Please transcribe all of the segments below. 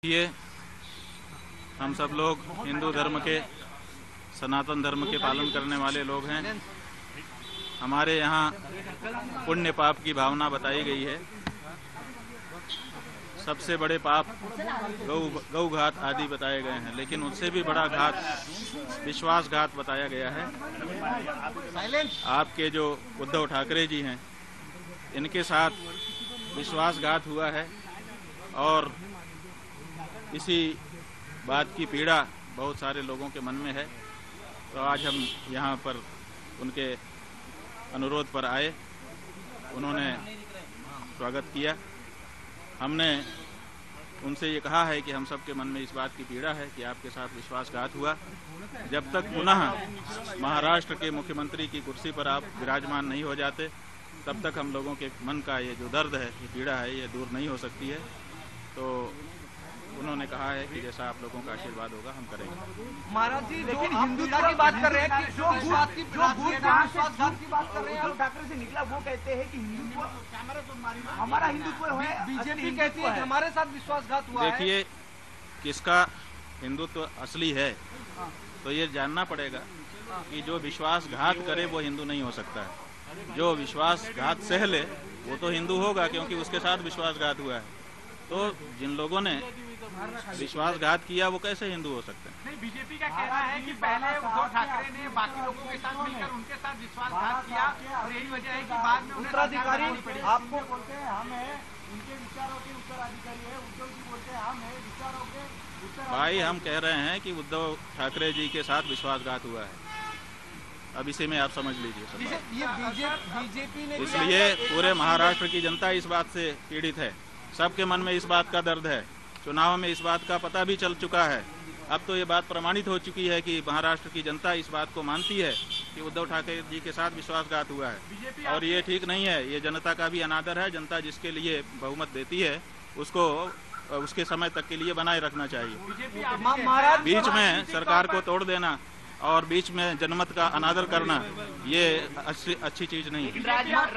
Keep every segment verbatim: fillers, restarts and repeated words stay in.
ये हम सब लोग हिंदू धर्म के, सनातन धर्म के पालन करने वाले लोग हैं। हमारे यहाँ पुण्य पाप की भावना बताई गई है। सबसे बड़े पाप गौ गौ घात आदि बताए गए हैं, लेकिन उससे भी बड़ा घात विश्वासघात बताया गया है। आपके जो उद्धव ठाकरे जी हैं, इनके साथ विश्वासघात हुआ है और इसी बात की पीड़ा बहुत सारे लोगों के मन में है। तो आज हम यहाँ पर उनके अनुरोध पर आए, उन्होंने स्वागत किया। हमने उनसे ये कहा है कि हम सबके मन में इस बात की पीड़ा है कि आपके साथ विश्वासघात हुआ। जब तक पुनः महाराष्ट्र के मुख्यमंत्री की कुर्सी पर आप विराजमान नहीं हो जाते, तब तक हम लोगों के मन का ये जो दर्द है, ये पीड़ा है, ये दूर नहीं हो सकती है। तो उन्होंने कहा है कि जैसा आप लोगों का आशीर्वाद होगा हम करेंगे। महाराज जी, लेकिन हिंदुत्व की बात कर रहे हैं कि जो विश्वास की विश्वासघात की बात कर रहे हैं, उद्धव ठाकरे से निकला, वो कहते हैं कि हिंदुत्व हमारा हिंदुत्व है। बीजेपी कहती है कि हमारे साथ विश्वासघात हुआ है। देखिए, किसका हिंदुत्व असली है तो ये जानना पड़ेगा कि जो विश्वासघात करे वो हिंदू नहीं हो सकता है। जो विश्वासघात सह ले वो तो हिंदू होगा, क्योंकि उसके साथ विश्वासघात हुआ है। तो जिन लोगों ने विश्वासघात किया वो कैसे हिंदू हो सकते हैं? नहीं, बीजेपी का कहना है कि पहले उद्धव ठाकरे ने बाकी लोगों के साथ मिलकर उनके साथ विश्वासघात किया और यही वजह है कि बाद में उत्तराधिकारी आपको बोलते हैं हम हैं, उनके विचारों के उत्तराधिकारी है। उद्धव जी बोलते हैं हम हैं विचारों के उत्तराधिकारी। भाई, हम कह रहे हैं कि उद्धव ठाकरे जी के साथ विश्वासघात हुआ है। अब इसी में आप समझ लीजिए। ये बीजेपी ने, इसलिए पूरे महाराष्ट्र की जनता इस बात से पीड़ित है। सबके मन में इस बात का दर्द है। चुनाव में इस बात का पता भी चल चुका है। अब तो ये बात प्रमाणित हो चुकी है कि महाराष्ट्र की जनता इस बात को मानती है कि उद्धव ठाकरे जी के साथ विश्वासघात हुआ है, और ये ठीक नहीं है। ये जनता का भी अनादर है। जनता जिसके लिए बहुमत देती है उसको उसके समय तक के लिए बनाए रखना चाहिए। बीच में सरकार को तोड़ देना और बीच में जनमत का अनादर करना, ये अच्छी अच्छी चीज नहीं है।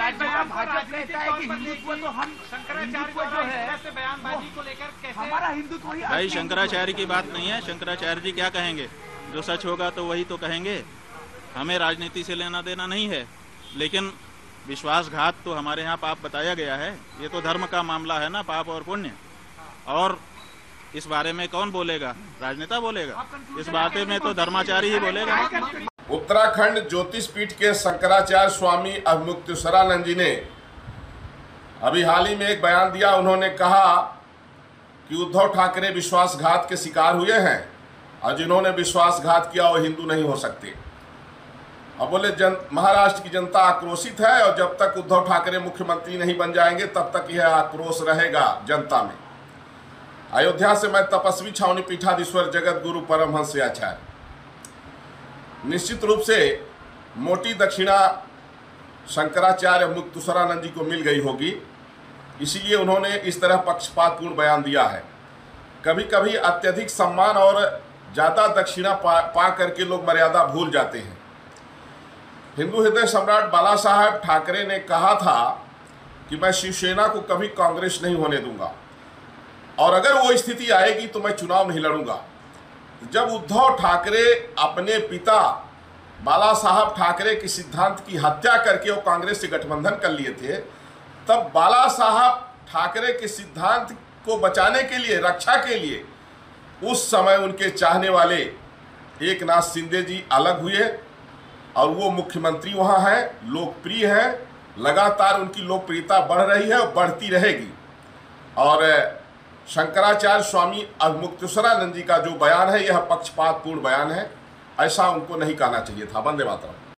भाई, शंकराचार्य की बात नहीं है। शंकराचार्य जी क्या कहेंगे? जो सच होगा तो वही तो कहेंगे। हमें राजनीति से लेना देना नहीं है, लेकिन विश्वासघात तो हमारे यहाँ पाप बताया गया है। ये तो धर्म का मामला है ना, पाप और पुण्य। और इस बारे में कौन बोलेगा? राजनेता बोलेगा। इस बारे में तो धर्माचारी ही बोलेगा। उत्तराखंड ज्योतिष पीठ के शंकराचार्य स्वामी अवमुक्तेश्वरानंद जी ने अभी हाल ही में एक बयान दिया। उन्होंने कहा कि उद्धव ठाकरे विश्वासघात के शिकार हुए हैं और जिन्होंने विश्वासघात किया वो हिंदू नहीं हो सकते। अब बोले जन महाराष्ट्र की जनता आक्रोशित है और जब तक उद्धव ठाकरे मुख्यमंत्री नहीं बन जाएंगे तब तक यह आक्रोश रहेगा जनता में। अयोध्या से मैं तपस्वी छावनी पीठाधीश्वर जगत गुरु परमहंस आचार्य। निश्चित रूप से मोटी दक्षिणा शंकराचार्य मुक्तेश्वरानंद जी को मिल गई होगी, इसीलिए उन्होंने इस तरह पक्षपातपूर्ण बयान दिया है। कभी कभी अत्यधिक सम्मान और ज़्यादा दक्षिणा पा, पा करके लोग मर्यादा भूल जाते हैं। हिंदू हृदय सम्राट बाला साहब ठाकरे ने कहा था कि मैं शिवसेना को कभी कांग्रेस नहीं होने दूंगा और अगर वो स्थिति आएगी तो मैं चुनाव नहीं लड़ूंगा। जब उद्धव ठाकरे अपने पिता बाला साहब ठाकरे के सिद्धांत की हत्या करके वो कांग्रेस से गठबंधन कर लिए थे, तब बाला साहब ठाकरे के सिद्धांत को बचाने के लिए, रक्षा के लिए उस समय उनके चाहने वाले एकनाथ शिंदे जी अलग हुए और वो मुख्यमंत्री वहाँ हैं, लोकप्रिय हैं। लगातार उनकी लोकप्रियता बढ़ रही है और बढ़ती रहेगी। और शंकराचार्य स्वामी अवमुक्तेश्वरानंद जी का जो बयान है यह पक्षपातपूर्ण बयान है। ऐसा उनको नहीं कहना चाहिए था। वंदे मातरम।